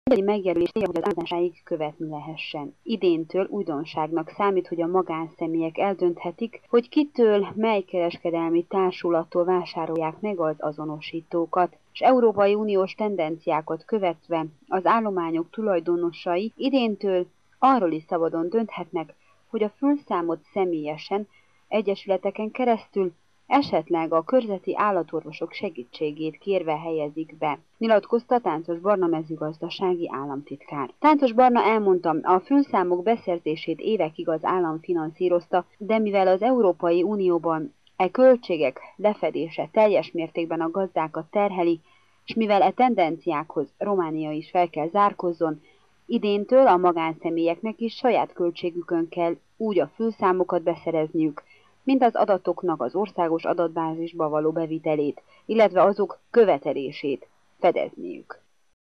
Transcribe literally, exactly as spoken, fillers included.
Egyedi megjelölés célja, hogy az állazásáig követni lehessen. Idéntől újdonságnak számít, hogy a magánszemélyek eldönthetik, hogy kitől, mely kereskedelmi társulattól vásárolják meg az azonosítókat, és Európai Uniós tendenciákat követve az állományok tulajdonosai idéntől arról is szabadon dönthetnek, hogy a fülszámot személyesen, egyesületeken keresztül, esetleg a körzeti állatorvosok segítségét kérve helyezik be, nyilatkozta Táncos Barna mezőgazdasági államtitkár. Táncos Barna elmondta, a fülszámok beszerzését évekig az állam finanszírozta, de mivel az Európai Unióban e költségek lefedése teljes mértékben a gazdákat terheli, és mivel e tendenciákhoz Románia is fel kell zárkozzon, idéntől a magánszemélyeknek is saját költségükön kell úgy a fülszámokat beszerezniük, mint az adatoknak az országos adatbázisba való bevitelét, illetve azok követelését fedezniük.